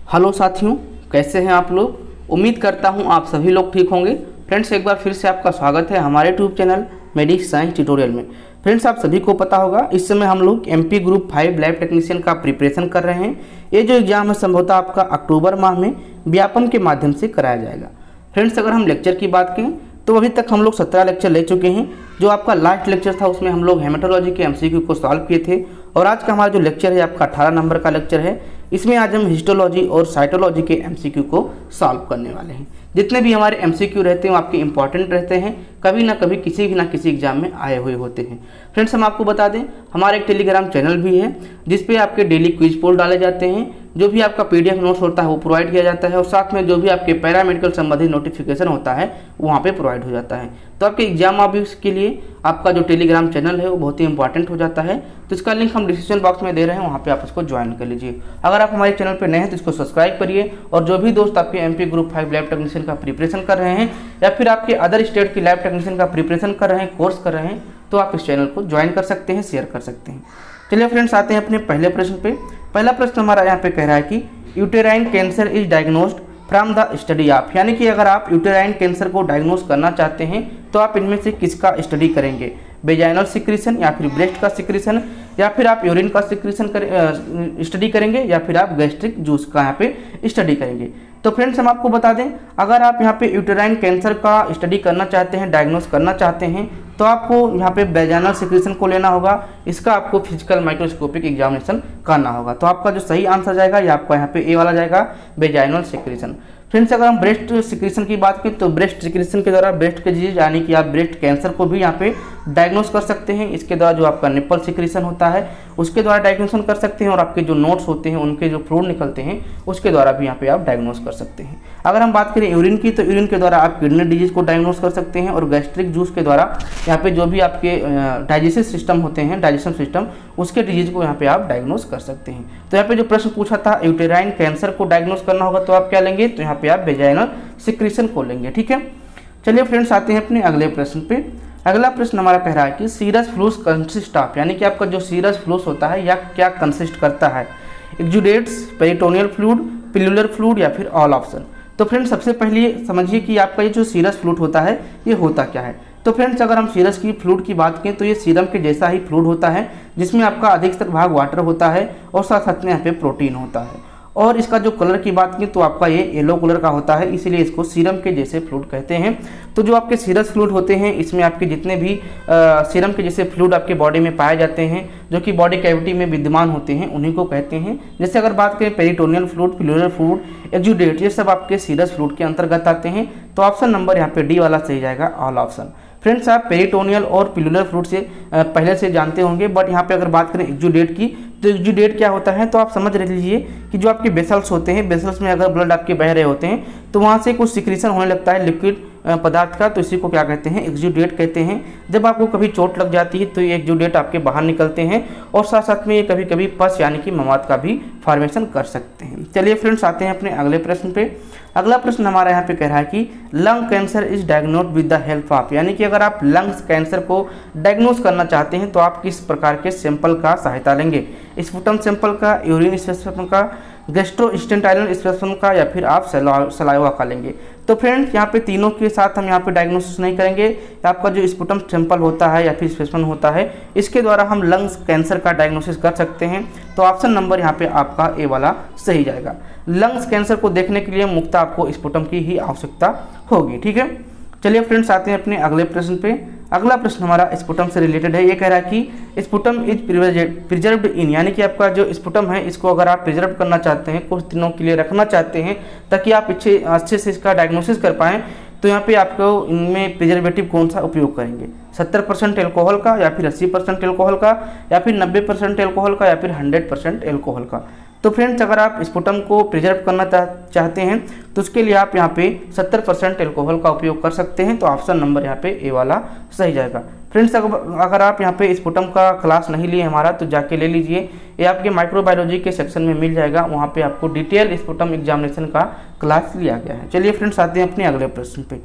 Hello साथियों, कैसे हैं आप लोग। उम्मीद करता हूं आप सभी लोग ठीक होंगे। फ्रेंड्स, एक बार फिर से आपका स्वागत है हमारे YouTube channel Medics Science Tutorial में। फ्रेंड्स, आप सभी को पता होगा इस समय हम लोग एमपी ग्रुप 5 लैब टेक्नीशियन का प्रिपरेशन कर रहे हैं। ये जो एग्जाम है संभवतः आपका अक्टूबर माह में व्यापम के माध्यम से कराया जाएगा। फ्रेंड्स, अगर हम लेक्चर की बात करें तो अभी तक हम लोग 17 लेक्चर ले चुके हैं। जो आपका लास्ट लेक्चर था उसमें हम लोग हेमेटोलॉजी के एमसीक्यू को सॉल्व किए थे और आज का हमारा जो लेक्चर है आपका 18 नंबर का लेक्चर है। इसमें आज हम हिस्टोलॉजी और साइटोलॉजी के एमसीक्यू को सॉल्व करने वाले हैं। जितने भी हमारे एमसीक्यू रहते हैं वो आपके इंपॉर्टेंट रहते हैं, कभी ना कभी किसी भी ना किसी एग्जाम में आए हुए होते हैं। फ्रेंड्स, हम आपको बता दें हमारा एक टेलीग्राम चैनल भी है जिसपे आपके डेली क्विज पोल डाले जाते हैं। जो भी आपका पीडीएफ नोट्स होता है वो प्रोवाइड किया जाता है और साथ में जो भी आपके पैरामेडिकल संबंधित नोटिफिकेशन होता है वहाँ पे प्रोवाइड हो जाता है। तो आपके एग्जाम ऑब्जेक्ट्स के लिए आपका जो टेलीग्राम चैनल है वो बहुत ही इंपॉर्टेंट हो जाता है। तो इसका लिंक हम डिस्क्रिप्शन बॉक्स में दे रहे हैं, वहाँ पे आप इसको ज्वाइन कर लीजिए। अगर आप हमारे चैनल पर नए हैं तो इसको सब्सक्राइब करिए और जो भी दोस्त आपके एमपी ग्रुप 5 लैब टेक्नीशियन का प्रिपरेशन कर रहे हैं या फिर आपके अदर स्टेट की लैब टेक्नीशियन का प्रिपरेशन कर रहे हैं, कोर्स कर रहे हैं, तो आप इस चैनल को ज्वाइन कर सकते हैं, शेयर कर सकते हैं। चलिए फ्रेंड्स, आते हैं अपने पहले प्रश्न पे। पहला प्रश्न हमारा यहाँ पे कह रहा है कि uterine cancer is diagnosed from the study of, यानी कि अगर आप यूटेराइन कैंसर को डायग्नोज करना चाहते हैं तो आप इनमें से किसका स्टडी करेंगे। वेजाइनल सिक्रीशन या फिर ब्रेस्ट का सिक्रीशन या फिर आप यूरिन का सिक्रीशन स्टडी करेंगे या फिर आप गैस्ट्रिक जूस का यहाँ पे स्टडी करेंगे। तो फ्रेंड्स, हम आपको बता दें अगर आप यहाँ पे यूटेराइन कैंसर का स्टडी करना चाहते हैं, डायग्नोज करना चाहते हैं, तो आपको यहाँ पे वेजाइनल सिक्रीशन को लेना होगा। इसका आपको फिजिकल माइक्रोस्कोपिक एग्जामिनेशन करना होगा। तो आपका जो सही आंसर जाएगा ये आपका यहाँ पे ए वाला जाएगा, वेजाइनल सिक्रीशन। फ्रेंड्स, अगर हम ब्रेस्ट सिक्रीशन की बात करें तो ब्रेस्ट सिक्रीशन के द्वारा ब्रेस्ट के डिजीज यानी कि आप ब्रेस्ट कैंसर को भी यहाँ पे डायग्नोस कर सकते हैं। इसके द्वारा जो आपका निप्पल सिक्रीशन होता है उसके द्वारा डायग्नोसन कर सकते हैं और आपके जो नोट्स होते हैं उनके जो फ्लूइड निकलते हैं उसके द्वारा भी यहाँ पे आप डायग्नोस कर सकते हैं। अगर हम बात करें यूरिन की तो यूरिन के द्वारा आप किडनी डिजीज को डायग्नोस कर सकते हैं और गैस्ट्रिक जूस के द्वारा यहाँ पे जो भी आपके डाइजेस्टिव सिस्टम होते हैं, डाइजेशन सिस्टम, उसके डिजीज को यहाँ पे आप डायग्नोस कर सकते हैं। तो यहाँ पे जो प्रश्न पूछा था यूटेराइन कैंसर को डायग्नोस करना होगा तो आप क्या लेंगे, तो यहाँ पे आप वेजाइनल सिक्रीशन को लेंगे। ठीक है, चलिए फ्रेंड्स, आते हैं अपने अगले प्रश्न पे। अगला प्रश्न हमारा कह रहा है कि सीरस फ्लूस कंसिस्ट ऑफ, यानी कि आपका जो सीरस फ्लूस होता है या क्या कंसिस्ट करता है। Exudates, peritoneal fluid, pleural fluid या फिर ऑल ऑप्शन। तो फ्रेंड्स, सबसे पहले समझिए कि आपका ये जो सीरस फ्लूइड होता है ये होता क्या है। तो फ्रेंड्स, अगर हम सीरस की फ्लूइड की बात करें तो ये सीरम के जैसा ही फ्लूइड होता है जिसमें आपका अधिकतर भाग वाटर होता है और साथ साथ में यहाँ पे प्रोटीन होता है। और इसका जो कलर की बात की तो आपका ये येलो कलर का होता है, इसीलिए इसको सीरम के जैसे फ्लूइड कहते हैं। तो जो आपके सीरस फ्लूइड होते हैं इसमें आपके जितने भी सीरम के जैसे फ्लूइड आपके बॉडी में पाए जाते हैं जो कि बॉडी कैविटी में विद्यमान होते हैं उन्हीं को कहते हैं। जैसे अगर बात करें peritoneal fluid, pleural fluid, exudate, ये सब आपके सीरस फ्लूइड के अंतर्गत आते हैं। तो ऑप्शन नंबर यहाँ पे डी वाला सही जाएगा, ऑल ऑप्शन। फ्रेंड्स, आप पेरिटोनियल और पिलुलर फ्लूइड से पहले से जानते होंगे, बट यहाँ पे अगर बात करें एक्जुडेट की तो एक्जुडेट क्या होता है तो आप समझ लीजिए कि जो आपके वेसल्स होते हैं, वेसल्स में अगर ब्लड आपके बह रहे होते हैं तो वहाँ से कुछ सिक्रीशन होने लगता है लिक्विड पदार्थ का, तो इसी को क्या कहते हैं, एक्जुडेट कहते हैं। जब आपको कभी चोट लग जाती है तो ये एक्जुडेट आपके बाहर निकलते हैं और साथ साथ में ये कभी कभी पस यानी कि मवाद का भी फॉर्मेशन कर सकते हैं। चलिए फ्रेंड्स, आते हैं अपने अगले प्रश्न पे। अगला प्रश्न हमारा यहाँ पे कह रहा है कि lung cancer is diagnosed with the help of, यानी कि अगर आप लंग्स कैंसर को डायग्नोस करना चाहते हैं तो आप किस प्रकार के सैंपल का सहायता लेंगे। स्पुटम सैंपल का, यूरिन स्पेसिमेन का, गैस्ट्रोइंटेस्टाइनल स्पेसिमेन का या फिर आप सलाइवा का लेंगे। तो फ्रेंड्स, यहाँ पे तीनों के साथ हम यहाँ पे डायग्नोसिस नहीं करेंगे। आपका जो स्पुटम सैंपल होता है या फिर स्पेसिमेन होता है इसके द्वारा हम लंग्स कैंसर का डायग्नोसिस कर सकते हैं। तो ऑप्शन नंबर यहाँ पे आपका ए वाला सही जाएगा। लंग्स कैंसर को देखने के लिए मुख्यतः आपको स्पुटम की ही आवश्यकता होगी। ठीक है, चलिए फ्रेंड्स, आते हैं अपने अगले प्रश्न पे। अगला प्रश्न हमारा स्पुटम से रिलेटेड है। ये कह रहा है कि स्पुटम इज प्रिजर्व्ड इन, यानी कि आपका जो स्पुटम है इसको अगर आप प्रिजर्व करना चाहते हैं, कुछ दिनों के लिए रखना चाहते हैं ताकि आप अच्छे से इसका डायग्नोसिस कर पाएँ, तो यहाँ पे आपको इनमें प्रिजर्वेटिव कौन सा उपयोग करेंगे। 70% एल्कोहल का या फिर 80% एल्कोहल का या फिर 90% एल्कोहल का या फिर 100% एल्कोहल का। तो फ्रेंड्स, अगर आप स्पुटम को प्रिजर्व करना चाहते हैं तो उसके लिए आप यहाँ पे 70% एल्कोहल का उपयोग कर सकते हैं। तो ऑप्शन नंबर यहाँ पे ए वाला सही जाएगा। फ्रेंड्स, अगर आप यहाँ पे स्पुटम का क्लास नहीं लिए हमारा तो जाके ले लीजिए, ये आपके माइक्रोबायोलॉजी के सेक्शन में मिल जाएगा, वहाँ पे आपको डिटेल स्पुटम एग्जामिनेशन का क्लास लिया गया है। चलिए फ्रेंड्स, आते हैं अपने अगले प्रश्न पे।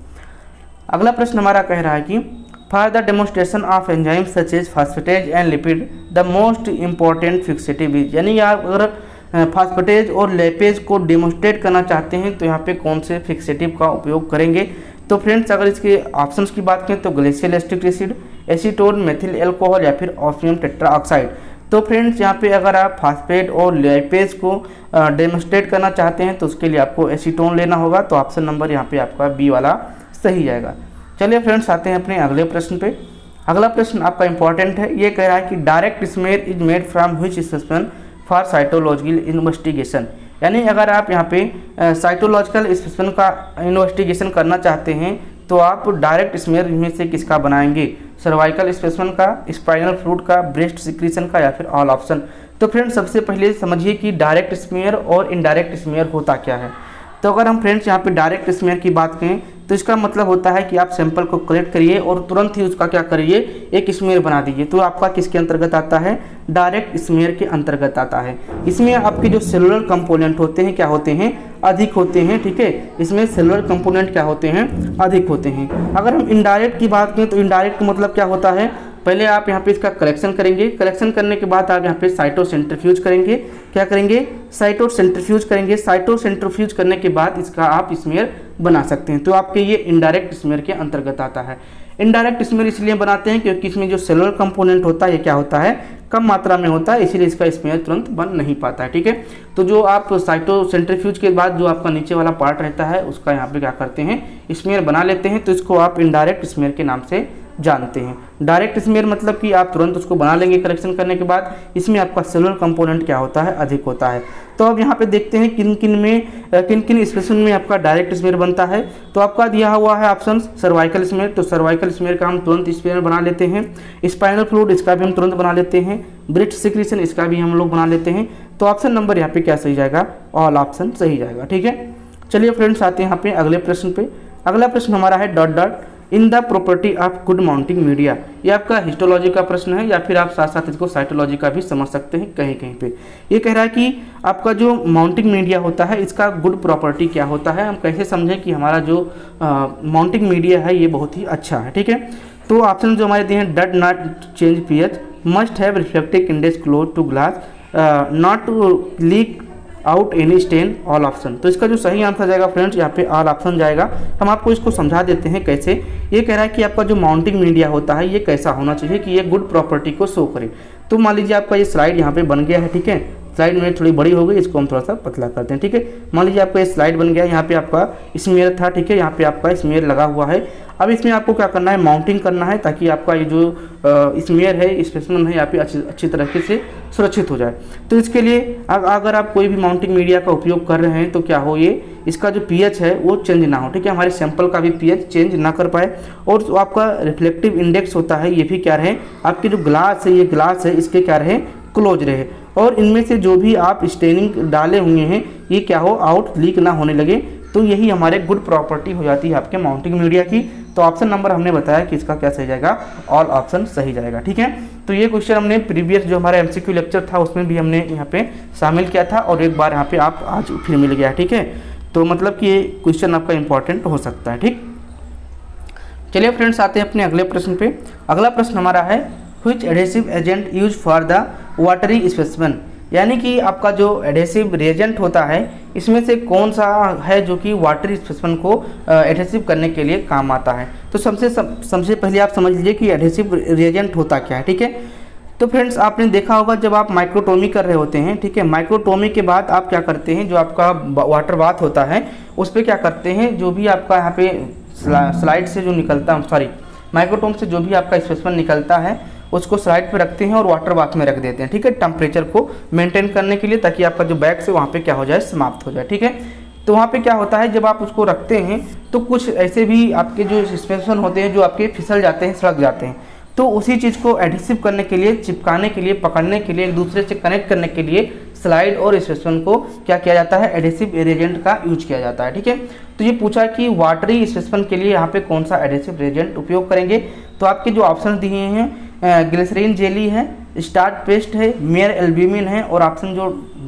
अगला प्रश्न हमारा कह रहा है कि for the demonstration of enzyme such as phosphatase and lipid the most important fixative is, यानी अगर फास्फेटेज और लेपेज को डेमोस्ट्रेट करना चाहते हैं तो यहाँ पे कौन से फिक्सेटिव का उपयोग करेंगे। तो फ्रेंड्स अगर इसके ऑप्शंस की बात करें तो glacial acetic acid, acetone, methyl alcohol या फिर ऑस्मियम टेट्राऑक्साइड। तो फ्रेंड्स यहाँ पे अगर आप फास्फेट और लेपेज को डेमोस्ट्रेट करना चाहते हैं तो उसके लिए आपको एसीटोन लेना होगा। तो ऑप्शन नंबर यहाँ पे आपका बी वाला सही जाएगा। चलिए फ्रेंड्स आते हैं अपने अगले प्रश्न पे। अगला प्रश्न आपका इंपॉर्टेंट है। ये कह रहा है कि direct smear is made from which specimen for cytological investigation. यानी अगर आप यहाँ पे साइटोलॉजिकल स्पेसिमेन का इन्वेस्टिगेशन करना चाहते हैं तो आप डायरेक्ट स्मेयर में से किसका बनाएंगे, सर्वाइकल स्पेसिमेन का, स्पाइनल फ्लूइड का, ब्रेस्ट सिक्रीशन का या फिर ऑल ऑप्शन। तो फ्रेंड्स सबसे पहले समझिए कि डायरेक्ट स्मेयर और इनडायरेक्ट स्मेयर होता क्या है। तो अगर हम फ्रेंड्स यहाँ पे डायरेक्ट स्मेयर की बात करें तो इसका मतलब होता है कि आप सैंपल को कलेक्ट करिए और तुरंत ही उसका क्या करिए, एक स्मेयर बना दीजिए। तो आपका किसके अंतर्गत आता है, डायरेक्ट स्मेयर के अंतर्गत आता है। इसमें आपके जो सेलुलर कंपोनेंट होते हैं क्या होते हैं, अधिक होते हैं। ठीक है, इसमें सेलुलर कंपोनेंट क्या होते हैं, अधिक होते हैं। अगर हम इनडायरेक्ट की बात करें तो इनडायरेक्ट मतलब क्या होता है, पहले आप यहाँ पे इसका कलेक्शन करेंगे, कलेक्शन करने के बाद आप यहाँ पे साइटोसेंट्रीफ्यूज करेंगे। क्या करेंगे, साइटोसेंट्रीफ्यूज करेंगे। साइटोसेंट्रीफ्यूज करने के बाद इसका आप स्मेयर बना सकते हैं। तो आपके ये इनडायरेक्ट स्मेयर के अंतर्गत आता है। इनडायरेक्ट स्मेयर इसलिए बनाते हैं क्योंकि इसमें जो सेलुलर कंपोनेंट होता है ये क्या होता है, कम मात्रा में होता है, इसीलिए इसका स्मेयर तुरंत बन नहीं पाता है। ठीक है, तो जो आप साइटोसेंट्रीफ्यूज के बाद जो आपका नीचे वाला पार्ट रहता है उसका यहाँ पे क्या करते हैं, स्मेयर बना लेते हैं। तो इसको आप इनडायरेक्ट स्मेयर के नाम से जानते हैं। डायरेक्ट स्मेयर मतलब कि आप तुरंत उसको बना लेंगे कलेक्शन करने के बाद, इसमें आपका सेलुलर कंपोनेंट क्या होता है, अधिक होता है। तो अब यहाँ पे देखते हैं किन किन स्पेसिमेन में आपका डायरेक्ट स्मेयर बनता है। तो आपका दिया हुआ है ऑप्शन सर्वाइकल स्मेयर। तो सर्वाइकल स्मेयर का हम तुरंत स्मेयर बना लेते हैं। स्पाइनल फ्लूइड इसका भी हम तुरंत बना लेते हैं। ब्रेस्ट सिक्रीशन इसका भी हम लोग बना लेते हैं। तो ऑप्शन नंबर यहाँ पे क्या सही जाएगा, ऑल ऑप्शन सही जाएगा। ठीक है, चलिए फ्रेंड्स आते हैं यहाँ पे अगले प्रश्न पे। अगला प्रश्न हमारा है dot dot in the property of good mounting media. ये आपका हिस्टोलॉजी का प्रश्न है या फिर आप साथ साथ इसको साइटोलॉजी का भी समझ सकते हैं कहीं कहीं पे। ये कह रहा है कि आपका जो माउंटिंग मीडिया होता है इसका गुड प्रॉपर्टी क्या होता है, हम कैसे समझें कि हमारा जो माउंटिंग मीडिया है ये बहुत ही अच्छा है। ठीक है, तो ऑप्शन जो हमारे दिए हैं, did not change pH, must have reflective index close to glass, not to leak out any stain, all option. तो इसका जो सही आंसर जाएगा फ्रेंड्स यहाँ पे ऑल ऑप्शन जाएगा। हम आपको इसको समझा देते हैं कैसे। ये कह रहा है कि आपका जो माउंटिंग मीडिया होता है ये कैसा होना चाहिए कि ये गुड प्रॉपर्टी को शो करे। तो मान लीजिए आपका ये स्लाइड यहाँ पे बन गया है। ठीक है, स्लाइड में थोड़ी बड़ी हो गई, इसको हम थोड़ा सा पतला करते हैं। ठीक है, मान लीजिए आपका ये स्लाइड बन गया, यहाँ पे आपका स्मेयर था। ठीक है, यहाँ पे आपका स्मेयर लगा हुआ है। अब इसमें आपको क्या करना है, माउंटिंग करना है ताकि आपका ये जो स्मेयर है, स्पेसिमेन है, यहाँ पे अच्छी तरीके से सुरक्षित हो जाए। तो इसके लिए अगर आप कोई भी माउंटिंग मीडिया का उपयोग कर रहे हैं तो क्या हो, ये इसका जो पीएच है वो चेंज ना हो। ठीक है, हमारे सैंपल का भी पीएच चेंज ना कर पाए। और जो आपका रिफ्लेक्टिव इंडेक्स होता है ये भी क्या रहे, आपके जो ग्लास है, ये ग्लास है, इसके क्या रहे, क्लोज रहे। और इनमें से जो भी आप स्टेनिंग डाले हुए हैं ये क्या हो, आउट लीक ना होने लगे। तो यही हमारे गुड प्रॉपर्टी हो जाती है आपके माउंटिंग मीडिया की। तो ऑप्शन नंबर हमने बताया कि इसका क्या सही जाएगा, ऑल ऑप्शन सही जाएगा। ठीक है, तो ये क्वेश्चन हमने प्रीवियस जो हमारा एमसीक्यू लेक्चर था उसमें भी हमने यहाँ पे शामिल किया था और एक बार यहाँ पे आप आज फिर मिल गया। ठीक है, तो मतलब कि ये क्वेश्चन आपका इंपॉर्टेंट हो सकता है। ठीक, चलिए फ्रेंड्स आते हैं अपने अगले प्रश्न पे। अगला प्रश्न हमारा है which adhesive agent use for the watery specimen. यानी कि आपका जो एडेसिव रिएजेंट होता है इसमें से कौन सा है जो कि वाटरी स्पेसिमेन को एडेसिव करने के लिए काम आता है। तो सबसे पहले आप समझ लीजिए कि एडेसिव रिएजेंट होता क्या है। ठीक है, तो फ्रेंड्स आपने देखा होगा जब आप माइक्रोटोमी कर रहे होते हैं। ठीक है, माइक्रोटोमी के बाद आप क्या करते हैं, जो आपका वाटर बाथ होता है उस पर क्या करते हैं, जो भी आपका यहाँ पे स्लाइड से जो निकलता, माइक्रोटोम से जो भी आपका स्पेसिमेन निकलता है उसको स्लाइड पे रखते हैं और वाटर बाथ में रख देते हैं। ठीक है, टेम्परेचर को मेंटेन करने के लिए, ताकि आपका जो बैग से वहाँ पे क्या हो जाए, समाप्त हो जाए। ठीक है, तो वहाँ पे क्या होता है, जब आप उसको रखते हैं तो कुछ ऐसे भी आपके जो स्पेसिमेन होते हैं जो आपके फिसल जाते हैं, सड़क जाते हैं। तो उसी चीज़ को एडहेसिव करने के लिए, चिपकाने के लिए, पकड़ने के लिए, एक दूसरे से कनेक्ट करने के लिए स्लाइड और स्पेसिमेन को क्या किया जाता है, एडहेसिव रिएजेंट का यूज किया जाता है। ठीक है, तो ये पूछा कि वाटरी स्पेसिमेन के लिए यहाँ पे कौन सा एडहेसिव रिएजेंट उपयोग करेंगे। तो आपके जो ऑप्शन दिए हैं, ग्लिसरीन जेली है, स्टार्च पेस्ट है, मेयर एल्ब्यूमिन है और ऑप्शन जो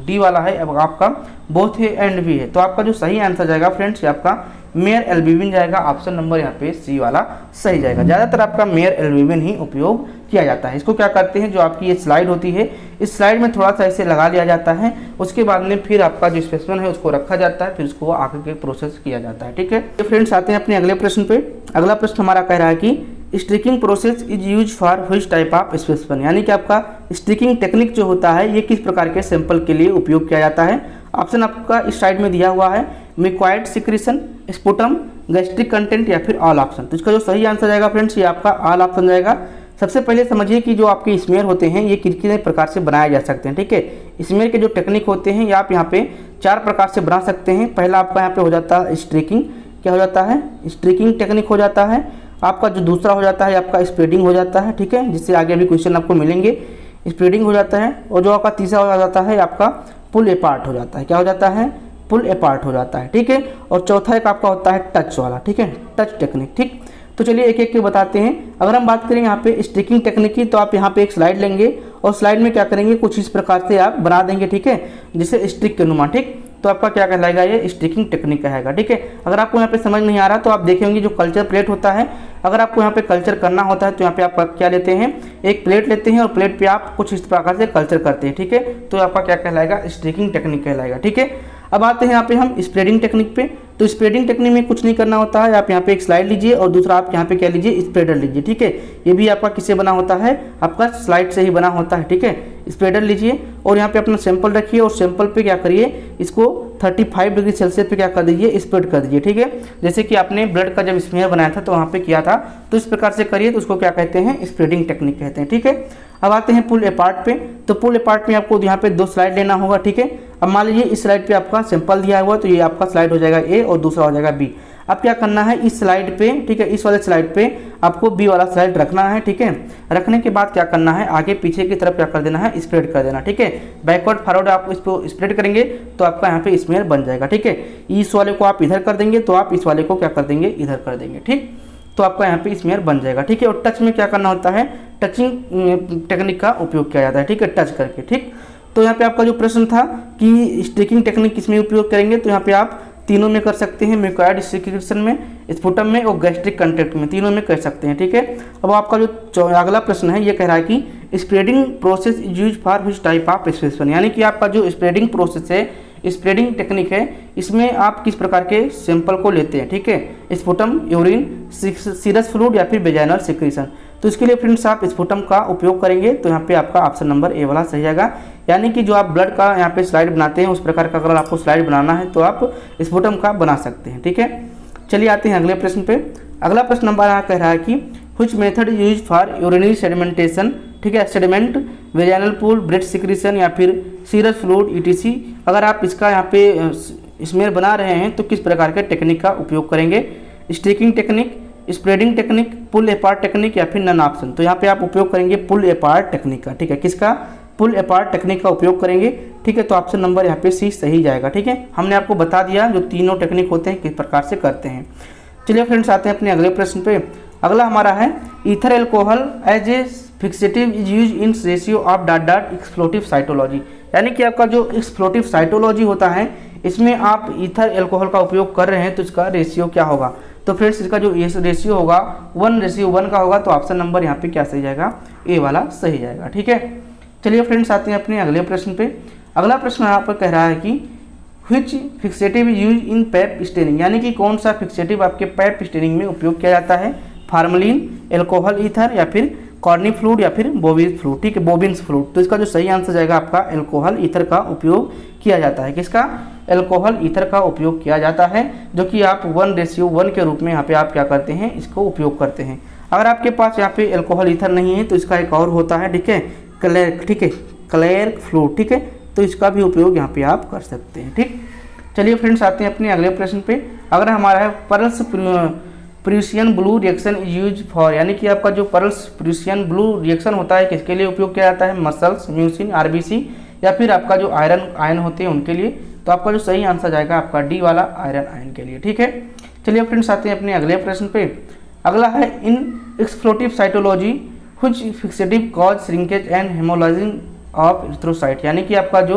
डी वाला है, अब आपका बोथ है एंड भी है। तो आपका जो सही आंसर जाएगा फ्रेंड्स ये आपका मेयर एल्ब्यूमिन जाएगा। ऑप्शन नंबर यहाँ पे सी वाला सही जाएगा। ज़्यादातर आपका मेयर एल्ब्यूमिन ही उपयोग किया जाता है। इसको क्या करते हैं, जो आपकी ये स्लाइड होती है, इस स्लाइड में थोड़ा सा ऐसे लगा लिया जाता है, उसके बाद में फिर आपका जो स्पेसिमेन है उसको रखा जाता है, फिर उसको आगे के प्रोसेस किया जाता है। ठीक है, तो फ्रेंड्स आते हैं अपने अगले प्रश्न पे। अगला प्रश्न हमारा कह रहा है कि sticking process is use for which type of specimen, यानी कि आपका स्टिकिंग टेक्निक जो होता है ये किस प्रकार के सैंपल के लिए उपयोग किया जाता है। ऑप्शन आपका इस साइड में दिया हुआ है, mucoid secretion, sputum, gastric content या फिर ऑल ऑप्शन। तो इसका जो सही आंसर जाएगा फ्रेंड्स ये आपका ऑल ऑप्शन जाएगा। सबसे पहले समझिए कि जो आपके स्मेयर होते हैं ये कितने प्रकार से बनाए जा सकते हैं। ठीक है, स्मेयर के जो टेक्निक होते हैं ये आप यहाँ पे 4 प्रकार से बना सकते हैं। पहला आपका यहाँ पे हो जाता है स्ट्रीकिंग, क्या हो जाता है, स्ट्रीकिंग टेक्निक हो जाता है। आपका जो दूसरा हो जाता है आपका स्प्रेडिंग हो जाता है। ठीक है, जिससे आगे भी क्वेश्चन आपको मिलेंगे, स्प्रेडिंग हो जाता है। और जो आपका तीसरा हो जाता है आपका पुल अपार्ट हो जाता है, क्या हो जाता है, पुल अपार्ट हो जाता है। ठीक है, और चौथा एक आपका होता है टच वाला। ठीक है, टच टेक्निक। ठीक, तो चलिए एक एक के बताते हैं। अगर हम बात करें यहाँ पे स्टिकिंग टेक्निक की, तो आप यहाँ पे एक स्लाइड लेंगे और स्लाइड में क्या करेंगे, कुछ इस प्रकार से आप बना देंगे। ठीक है, जिसे स्टिक के नुमा। ठीक, तो आपका क्या कहलाएगा, ये स्टिकिंग टेक्निक कहेगा। ठीक है, अगर आपको यहाँ पे समझ नहीं आ रहा तो आप देखे होंगे जो कल्चर प्लेट होता है, अगर आपको यहाँ पे कल्चर करना होता है तो यहाँ पे आप क्या लेते हैं, एक प्लेट लेते हैं और प्लेट पे आप कुछ इस प्रकार से कल्चर करते हैं। ठीक है, तो आपका क्या कहलाएगा, स्टिकिंग टेक्निक कहलाएगा। ठीक है, अब आते हैं यहाँ पे हम स्प्रेडिंग टेक्निक पे। तो स्प्रेडिंग टेक्निक में कुछ नहीं करना होता है, आप यहाँ पे एक स्लाइड लीजिए और दूसरा आप यहाँ पे क्या लीजिए, स्प्रेडर लीजिए। ठीक है, ये भी आपका किससे बना होता है, आपका स्लाइड से ही बना होता है। ठीक है, स्प्रेडर लीजिए और यहाँ पे अपना सैंपल रखिए और सैंपल पे क्या करिए, इसको 35 डिग्री सेल्सियस पे क्या कर दीजिए, स्प्रेड कर दीजिए। ठीक है, जैसे कि आपने ब्लड का जब स्मेयर बनाया था तो वहाँ पे किया था, तो इस प्रकार से करिए, तो उसको क्या कहते हैं, स्प्रेडिंग टेक्निक कहते हैं। ठीक है, अब आते हैं पुल अपार्ट पे। तो पुल अपार्ट में आपको यहाँ पे 2 स्लाइड लेना होगा। ठीक है, अब मान लीजिए इस स्लाइड पे आपका सैंपल दिया हुआ, तो ये आपका स्लाइड हो जाएगा ए और दूसरा हो जाएगा बी। अब क्या करना है, इस स्लाइड पे, ठीक है, इस वाले स्लाइड पे आपको बी वाला स्लाइड रखना है। ठीक है, रखने के बाद क्या करना है, आगे पीछे की तरफ क्या कर देना है, स्प्रेड कर देना। ठीक है, बैकवर्ड फॉरवर्ड आप इसको स्प्रेड करेंगे तो आपका यहाँ पे स्मेयर बन जाएगा। ठीक है, इस वाले को आप इधर कर देंगे तो आप इस वाले को क्या कर देंगे, इधर कर देंगे। ठीक, तो आपका यहाँ पे स्मेयर बन जाएगा। ठीक है, और टच में क्या करना होता है, टचिंग टेक्निक का उपयोग किया जाता है। ठीक है, टच करके। ठीक, तो यहाँ पे आपका जो प्रश्न था कि स्टिकिंग टेक्निक किसमें उपयोग करेंगे, तो यहाँ पे आप तीनों में कर सकते हैं, म्यूकोइड सिक्रीशन में, स्पुटम में और गैस्ट्रिक कंटेक्ट में, तीनों में कर सकते हैं। ठीक है, अब आपका जो अगला प्रश्न है ये कह रहा है कि spreading process is use for which type of specimen, यानी कि आपका जो स्प्रेडिंग प्रोसेस है, स्प्रेडिंग टेक्निक है, इसमें आप किस प्रकार के सैंपल को लेते हैं। ठीक है, स्पुटम, यूरिन, सीरस फ्लूइड या फिर वेजाइनल सिक्रीशन। तो इसके लिए फ्रेंड्स आप स्पुटम का उपयोग करेंगे, तो यहाँ पे आपका ऑप्शन नंबर ए वाला सही जाएगा। यानी कि जो आप ब्लड का यहाँ पे स्लाइड बनाते हैं उस प्रकार का अगर आपको स्लाइड बनाना है तो आप स्पुटम का बना सकते हैं। ठीक है, चलिए आते हैं अगले प्रश्न पे। अगला प्रश्न नंबर यहाँ कह रहा है कि which method use for urinary sedimentation. ठीक है, sediment, vaginal pool, breath secretion या फिर सीरस फ्लूइड ईटीसी। अगर आप इसका यहाँ पे स्मेयर बना रहे हैं तो किस प्रकार के टेक्निक का उपयोग करेंगे, sticking technique, spreading technique, pull apart technique या फिर नन ऑप्शन। तो यहाँ पे आप उपयोग करेंगे पुल अपार्ट टेक्निक का। ठीक है, किसका, पुल अपार्ट टेक्निक का उपयोग करेंगे। ठीक है, तो ऑप्शन नंबर यहाँ पे सी सही जाएगा। ठीक है, हमने आपको बता दिया जो तीनों टेक्निक होते हैं किस प्रकार से करते हैं। चलिए फ्रेंड्स आते हैं अपने अगले प्रश्न पे। अगला हमारा है ether alcohol as a fixative is use in ratio of dot dot exfoliative cytology, यानी कि आपका जो एक्सप्लोटिव साइटोलॉजी होता है इसमें आप ईथर एल्कोहल का उपयोग कर रहे हैं तो इसका रेशियो क्या होगा। तो फ्रेंड्स इसका जो रेशियो होगा 1:1 का होगा, तो ऑप्शन नंबर यहाँ पे क्या सही जाएगा, ए वाला सही जाएगा। ठीक है, चलिए फ्रेंड्स आते हैं अपने अगले प्रश्न पे। अगला प्रश्न यहाँ पर कह रहा है कि which fixative use in Pap staining, यानी कि कौन सा फिक्सेटिव आपके पैप स्टेनिंग में उपयोग किया जाता है, फार्मलिन, एल्कोहल ईथर या फिर कॉर्नी फ्लूइड या फिर बोबिन फ्लूइड। ठीक है, बोबिन्स फ्लूइड। तो इसका जो सही आंसर जाएगा आपका एल्कोहल ईथर का उपयोग किया जाता है। किसका, एल्कोहल ईथर का उपयोग किया जाता है, जो कि आप 1:1 के रूप में यहाँ पे आप क्या करते हैं, इसको उपयोग करते हैं। अगर आपके पास यहाँ पे एल्कोहल ईथर नहीं है तो इसका एक और होता है, ठीक है, क्लेर। ठीक है, क्लेर फ्लूइड। ठीक है, तो इसका भी उपयोग यहाँ पे आप कर सकते हैं। ठीक, चलिए फ्रेंड्स आते हैं अपने अगले प्रश्न पे। अगर हमारा है Perls Prussian blue reaction is use for, यानी कि आपका जो पर्ल्स प्रूसियन ब्लू रिएक्शन होता है किसके लिए उपयोग किया जाता है, मसल्स, म्यूसिन, आरबीसी या फिर आपका जो आयरन होते हैं उनके लिए। तो आपका जो सही आंसर जाएगा आपका डी वाला आयरन आयन के लिए। ठीक है, चलिए फ्रेंड्स आते हैं अपने अगले प्रश्न पे। अगला है in exfoliative cytology which fixative cause shrinkage and haemolysing of erythrocyte, यानी कि आपका जो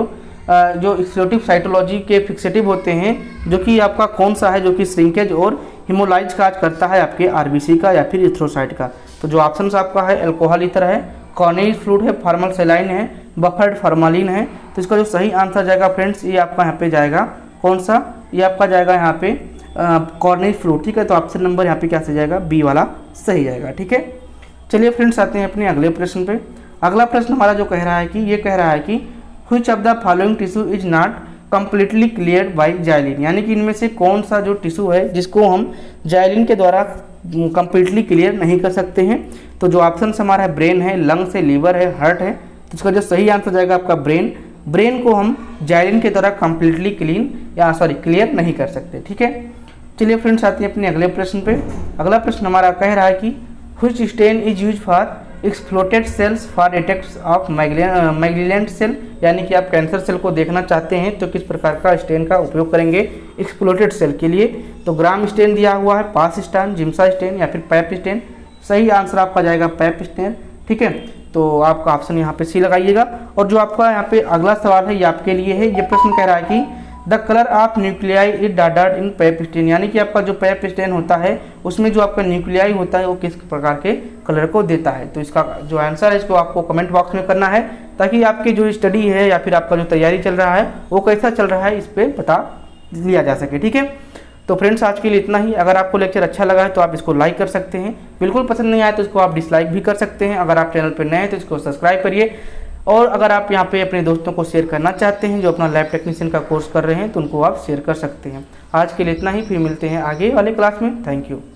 जो एक्सक्लूसिव साइटोलॉजी के फिक्सेटिव होते हैं, जो कि आपका कौन सा है जो कि श्रिंकेज और हिमोलाइज काज करता है आपके आरबीसी का या फिर इथ्रोसाइट का। तो जो ऑप्शन आपका है अल्कोहल ईथर है, कॉर्नेलिस फ्लूइड है, फॉर्मल सेलाइन है, बफर्ड फॉर्मालिन है। तो इसका जो सही आंसर जाएगा फ्रेंड्स ये आपका यहाँ पे जाएगा कौन सा, ये आपका जाएगा यहाँ पे कॉर्नेलिस फ्लूइड। ठीक है, तो ऑप्शन नंबर यहाँ पे क्या सही जाएगा, बी वाला सही जाएगा। ठीक है, चलिए फ्रेंड्स आते हैं अपने अगले प्रश्न पे। अगला प्रश्न हमारा जो कह रहा है कि ये कह रहा है कि which of the following tissue is not completely cleared by xylene, यानी कि इनमें से कौन सा जो टिश्यू है जिसको हम जाइलिन के द्वारा कंप्लीटली क्लियर नहीं कर सकते हैं। तो जो ऑप्शन हमारा है ब्रेन है, लंग्स है, लीवर है, हार्ट है। तो इसका जो सही आंसर जाएगा आपका ब्रेन। ब्रेन को हम जाइलिन के द्वारा कंप्लीटली क्लियर नहीं कर सकते। ठीक है, चलिए फ्रेंड्स आते हैं अपने अगले प्रश्न पे। अगला प्रश्न हमारा कह रहा है कि which stain is use for exfoliated cells for detection of malignant cell, यानी कि आप कैंसर सेल को देखना चाहते हैं तो किस प्रकार का स्टेन का उपयोग करेंगे एक्सप्लोटेड सेल के लिए। तो ग्राम स्टेन दिया हुआ है, पास स्टेन, जिम्सा स्टेन या फिर पैप स्टेन। सही आंसर आपका जाएगा पैप स्टेन। ठीक है, तो आपका ऑप्शन यहाँ पे सी लगाइएगा। और जो आपका यहाँ पे अगला सवाल है ये आपके लिए है। ये प्रश्न कह रहा है कि the colour of nuclei is dot in Pap stain, यानी कि आपका जो पैप स्टेन होता है उसमें जो आपका न्यूक्लियाई होता है वो किस प्रकार के कलर को देता है। तो इसका जो आंसर है इसको आपको कमेंट बॉक्स में करना है, ताकि आपकी जो स्टडी है या फिर आपका जो तैयारी चल रहा है वो कैसा चल रहा है इस पर पता लिया जा सके। ठीक है, तो फ्रेंड्स आज के लिए इतना ही। अगर आपको लेक्चर अच्छा लगा है तो आप इसको लाइक कर सकते हैं, बिल्कुल पसंद नहीं आया तो इसको आप डिसलाइक भी कर सकते हैं। अगर आप चैनल पर नए हैं तो इसको सब्सक्राइब करिए। और अगर आप यहाँ पे अपने दोस्तों को शेयर करना चाहते हैं जो अपना लैब टेक्नीशियन का कोर्स कर रहे हैं तो उनको आप शेयर कर सकते हैं। आज के लिए इतना ही, फिर मिलते हैं आगे वाले क्लास में। Thank you.